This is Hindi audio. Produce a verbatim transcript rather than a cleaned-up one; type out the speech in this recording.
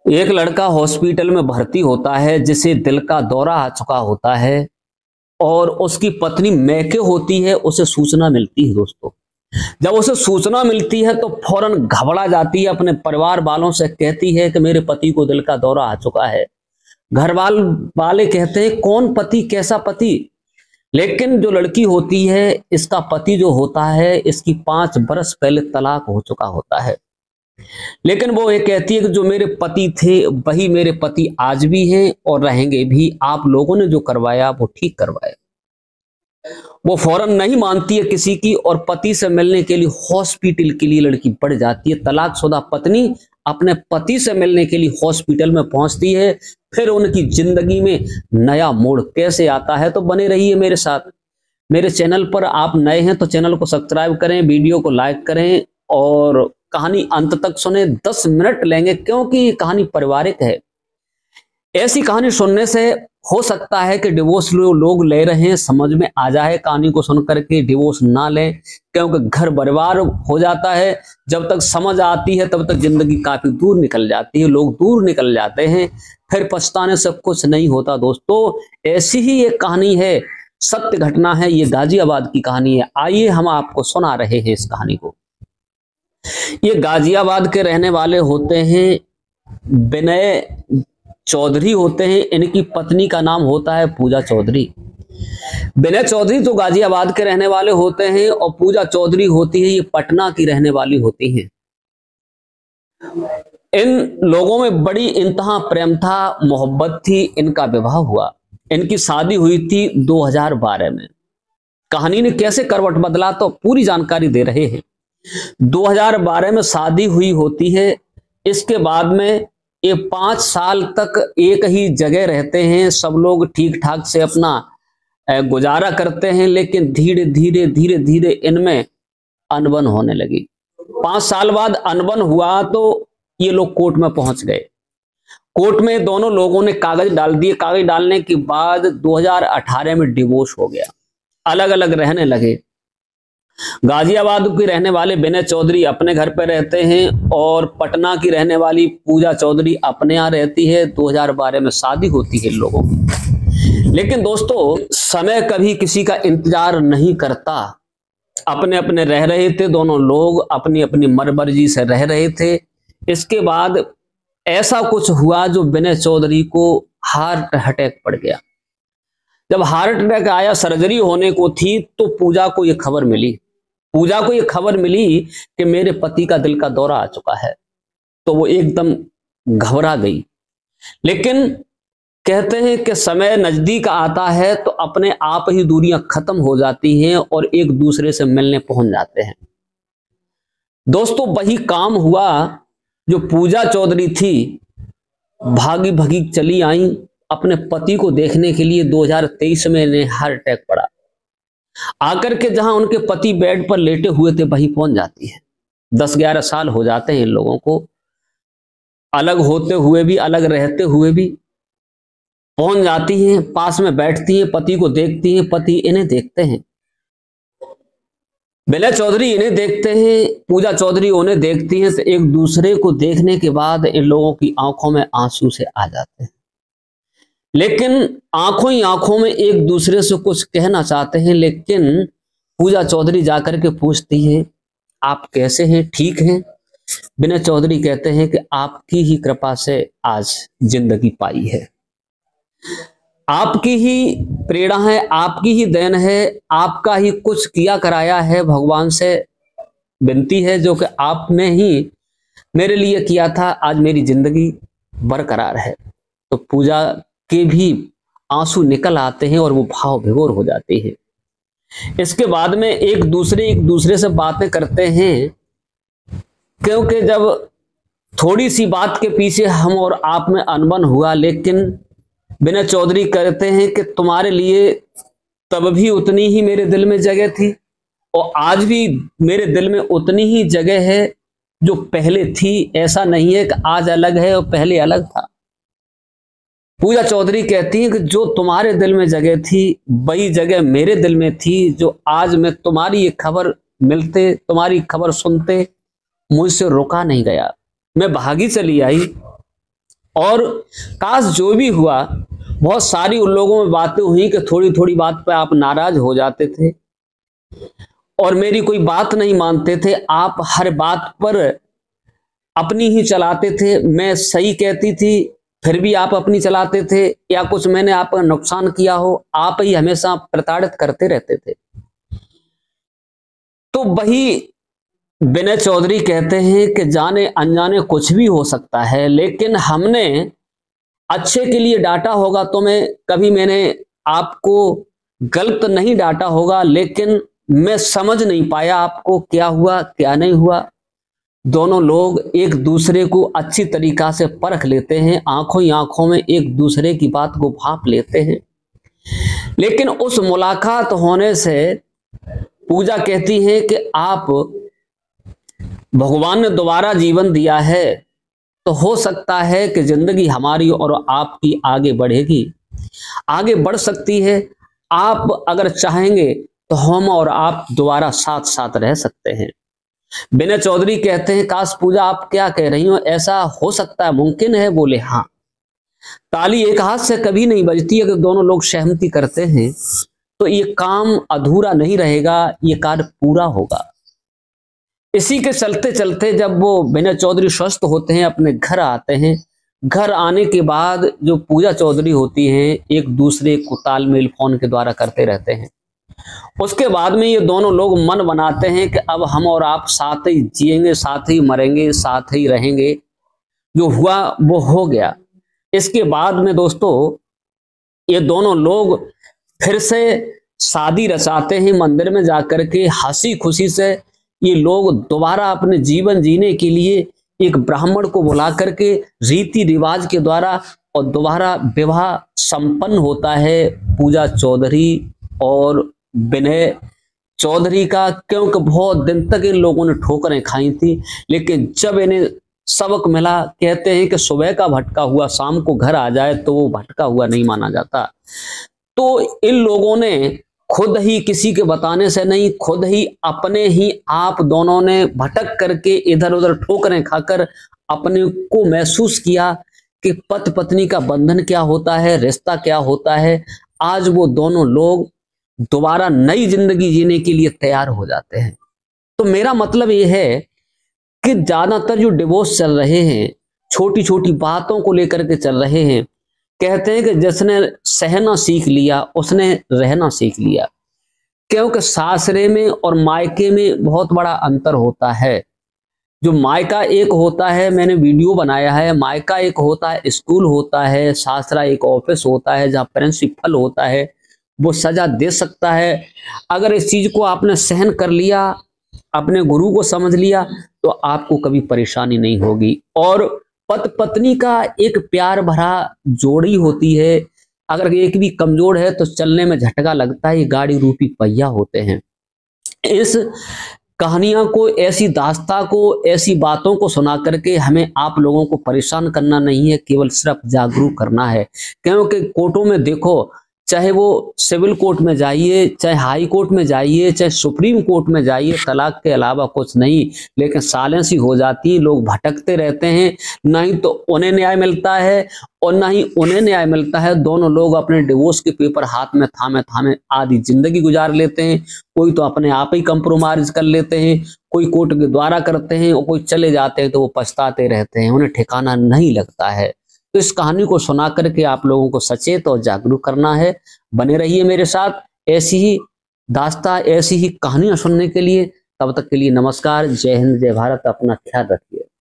एक लड़का हॉस्पिटल में भर्ती होता है जिसे दिल का दौरा आ चुका होता है और उसकी पत्नी मैके होती है। उसे सूचना मिलती है दोस्तों। जब उसे सूचना मिलती है तो फौरन घबरा जाती है, अपने परिवार वालों से कहती है कि मेरे पति को दिल का दौरा आ चुका है। घर वाल वाले कहते हैं कौन पति, कैसा पति? लेकिन जो लड़की होती है, इसका पति जो होता है, इसकी पांच बरस पहले तलाक हो चुका होता है। लेकिन वो ये कहती है कि जो मेरे पति थे वही मेरे पति आज भी हैं और रहेंगे भी। आप लोगों ने जो करवाया वो ठीक करवाया। वो फौरन नहीं मानती है किसी की और पति से मिलने के लिए हॉस्पिटल के लिए लड़की बढ़ जाती है। तलाकशुदा पत्नी अपने पति से मिलने के लिए हॉस्पिटल में पहुंचती है। फिर उनकी जिंदगी में नया मोड़ कैसे आता है, तो बने रहिए मेरे साथ। मेरे चैनल पर आप नए हैं तो चैनल को सब्सक्राइब करें, वीडियो को लाइक करें और कहानी अंत तक सुने। दस मिनट लेंगे क्योंकि ये कहानी पारिवारिक है। ऐसी कहानी सुनने से हो सकता है कि डिवोर्स लोग ले रहे हैं, समझ में आ जाए कहानी को सुन करके डिवोर्स ना लें, क्योंकि घर बर्बाद हो जाता है। जब तक समझ आती है तब तक जिंदगी काफी दूर निकल जाती है, लोग दूर निकल जाते हैं, फिर पछताने से कुछ नहीं होता दोस्तों। ऐसी ही एक कहानी है, सत्य घटना है, ये गाजियाबाद की कहानी है। आइए हम आपको सुना रहे हैं इस कहानी को। ये गाजियाबाद के रहने वाले होते हैं विनय चौधरी होते हैं। इनकी पत्नी का नाम होता है पूजा चौधरी। विनय चौधरी तो गाजियाबाद के रहने वाले होते हैं और पूजा चौधरी होती है ये पटना की रहने वाली होती हैं। इन लोगों में बड़ी इंतहा प्रेम था, मोहब्बत थी। इनका विवाह हुआ, इनकी शादी हुई थी दो हज़ार बारह में। कहानी ने कैसे करवट बदला तो पूरी जानकारी दे रहे हैं। दो हज़ार बारह में शादी हुई होती है। इसके बाद में ये पांच साल तक एक ही जगह रहते हैं। सब लोग ठीक ठाक से अपना गुजारा करते हैं, लेकिन धीरे धीरे धीरे धीरे इनमें अनबन होने लगी। पांच साल बाद अनबन हुआ तो ये लोग कोर्ट में पहुंच गए। कोर्ट में दोनों लोगों ने कागज डाल दिए। कागज डालने के बाद दो हज़ार अठारह में डिवोर्स हो गया, अलग अलग रहने लगे। गाजियाबाद की रहने वाले विनय चौधरी अपने घर पर रहते हैं और पटना की रहने वाली पूजा चौधरी अपने यहाँ रहती है। दो हज़ार बारह में शादी होती है लोगों की। लेकिन दोस्तों समय कभी किसी का इंतजार नहीं करता। अपने अपने रह रहे थे, दोनों लोग अपनी अपनी मर्जी से रह रहे थे। इसके बाद ऐसा कुछ हुआ जो विनय चौधरी को हार्ट अटैक पड़ गया। जब हार्ट अटैक आया, सर्जरी होने को थी, तो पूजा को यह खबर मिली पूजा को यह खबर मिली कि मेरे पति का दिल का दौरा आ चुका है। तो वो एकदम घबरा गई। लेकिन कहते हैं कि समय नजदीक आता है तो अपने आप ही दूरियां खत्म हो जाती हैं और एक दूसरे से मिलने पहुंच जाते हैं। दोस्तों वही काम हुआ जो पूजा चौधरी थी, भागी भागी चली आई अपने पति को देखने के लिए। दो हज़ार तेईस में इन्हें हार्ट अटैक पड़ा। आकर के जहां उनके पति बेड पर लेटे हुए थे वहीं पहुंच जाती है। दस ग्यारह साल हो जाते हैं इन लोगों को, अलग होते हुए भी, अलग रहते हुए भी। पहुंच जाती हैं, पास में बैठती हैं, पति को देखती हैं, पति इन्हें देखते हैं। विनय चौधरी इन्हें देखते हैं, पूजा चौधरी उन्हें देखती हैं। तो एक दूसरे को देखने के बाद इन लोगों की आंखों में आंसू से आ जाते हैं। लेकिन आंखों ही आंखों में एक दूसरे से कुछ कहना चाहते हैं। लेकिन पूजा चौधरी जाकर के पूछती है आप कैसे हैं, ठीक हैं? विनय चौधरी कहते हैं कि आपकी ही कृपा से आज जिंदगी पाई है, आपकी ही प्रेरणा है, आपकी ही देन है, आपका ही कुछ किया कराया है। भगवान से विनती है जो कि आपने ही मेरे लिए किया था, आज मेरी जिंदगी बरकरार है। तो पूजा के भी आंसू निकल आते हैं और वो भाव विभोर हो जाते हैं। इसके बाद में एक दूसरे एक दूसरे से बातें करते हैं, क्योंकि जब थोड़ी सी बात के पीछे हम और आप में अनबन हुआ। लेकिन विनय चौधरी कहते हैं कि तुम्हारे लिए तब भी उतनी ही मेरे दिल में जगह थी और आज भी मेरे दिल में उतनी ही जगह है जो पहले थी। ऐसा नहीं है कि आज अलग है और पहले अलग था। पूजा चौधरी कहती है कि जो तुम्हारे दिल में जगह थी वही जगह मेरे दिल में थी, जो आज मैं तुम्हारी ये खबर मिलते, तुम्हारी खबर सुनते मुझसे रुका नहीं गया। मैं भागी चली आई और काश जो भी हुआ, बहुत सारी उन लोगों में बातें हुई कि थोड़ी थोड़ी बात पे आप नाराज हो जाते थे और मेरी कोई बात नहीं मानते थे। आप हर बात पर अपनी ही चलाते थे। मैं सही कहती थी फिर भी आप अपनी चलाते थे, या कुछ मैंने आपका नुकसान किया हो, आप ही हमेशा प्रताड़ित करते रहते थे। तो वही विनय चौधरी कहते हैं कि जाने अनजाने कुछ भी हो सकता है, लेकिन हमने अच्छे के लिए डांटा होगा तो मैं कभी मैंने आपको गलत नहीं डांटा होगा, लेकिन मैं समझ नहीं पाया आपको क्या हुआ क्या नहीं हुआ। दोनों लोग एक दूसरे को अच्छी तरीका से परख लेते हैं, आंखों ही आंखों में एक दूसरे की बात को भांप लेते हैं। लेकिन उस मुलाकात होने से पूजा कहती है कि आप भगवान ने दोबारा जीवन दिया है, तो हो सकता है कि जिंदगी हमारी और आपकी आगे बढ़ेगी, आगे बढ़ सकती है। आप अगर चाहेंगे तो हम और आप दोबारा साथ साथ रह सकते हैं। विनय चौधरी कहते हैं, काश पूजा आप क्या कह रही हो, ऐसा हो सकता है, मुमकिन है? बोले हाँ। ताली एक हाथ से कभी नहीं बजती। अगर दोनों लोग सहमति करते हैं तो ये काम अधूरा नहीं रहेगा, ये कार्य पूरा होगा। इसी के चलते चलते जब वो विनय चौधरी स्वस्थ होते हैं, अपने घर आते हैं, घर आने के बाद जो पूजा चौधरी होती हैं, एक दूसरे को तालमेल फोन के द्वारा करते रहते हैं। उसके बाद में ये दोनों लोग मन बनाते हैं कि अब हम और आप साथ ही जिएंगे, साथ ही मरेंगे, साथ ही रहेंगे। जो हुआ वो हो गया। इसके बाद में दोस्तों ये दोनों लोग फिर से शादी रचाते हैं मंदिर में जाकर के। हंसी खुशी से ये लोग दोबारा अपने जीवन जीने के लिए एक ब्राह्मण को बुला करके रीति रिवाज के द्वारा और दोबारा विवाह संपन्न होता है पूजा चौधरी और विनय चौधरी का। क्योंकि बहुत दिन तक इन लोगों ने ठोकरें खाई थी, लेकिन जब इन्हें सबक मिला, कहते हैं कि सुबह का भटका हुआ शाम को घर आ जाए तो वो भटका हुआ नहीं माना जाता। तो इन लोगों ने खुद ही, किसी के बताने से नहीं, खुद ही अपने ही आप दोनों ने भटक करके इधर उधर ठोकरें खाकर अपने को महसूस किया कि पति पत्नी का बंधन क्या होता है, रिश्ता क्या होता है। आज वो दोनों लोग दोबारा नई जिंदगी जीने के लिए तैयार हो जाते हैं। तो मेरा मतलब ये है कि ज्यादातर जो डिवोर्स चल रहे हैं, छोटी छोटी बातों को लेकर के चल रहे हैं, कहते हैं कि जिसने सहना सीख लिया उसने रहना सीख लिया। क्योंकि सासरे में और मायके में बहुत बड़ा अंतर होता है। जो मायका एक होता है, मैंने वीडियो बनाया है, मायका एक होता है स्कूल होता है, सासरा एक ऑफिस होता है जहाँ प्रिंसिपल होता है, वो सजा दे सकता है। अगर इस चीज को आपने सहन कर लिया, अपने गुरु को समझ लिया, तो आपको कभी परेशानी नहीं होगी। और पति पत्नी का एक प्यार भरा जोड़ी होती है, अगर एक भी कमजोर है तो चलने में झटका लगता है। ये गाड़ी रूपी पहिया होते हैं। इस कहानियां को, ऐसी दास्तां को, ऐसी बातों को सुना करके हमें आप लोगों को परेशान करना नहीं है, केवल सिर्फ जागरूक करना है। क्योंकि कोर्टों में देखो, चाहे वो सिविल कोर्ट में जाइए, चाहे हाई कोर्ट में जाइए, चाहे सुप्रीम कोर्ट में जाइए, तलाक के अलावा कुछ नहीं, लेकिन साइलेंस ही हो जाती है। लोग भटकते रहते हैं, ना ही तो उन्हें न्याय मिलता है और ना ही उन्हें न्याय मिलता है। दोनों लोग अपने डिवोर्स के पेपर हाथ में थामे थामे आधी जिंदगी गुजार लेते हैं। कोई तो अपने आप ही कंप्रोमाइज कर लेते हैं, कोई कोर्ट के द्वारा करते हैं, और कोई चले जाते हैं तो वो पछताते रहते हैं, उन्हें ठिकाना नहीं लगता है। तो इस कहानी को सुना करके आप लोगों को सचेत और जागरूक करना है। बने रहिए मेरे साथ ऐसी ही दास्तां, ऐसी ही कहानियां सुनने के लिए। तब तक के लिए नमस्कार, जय हिंद, जय भारत। अपना ख्याल रखिए।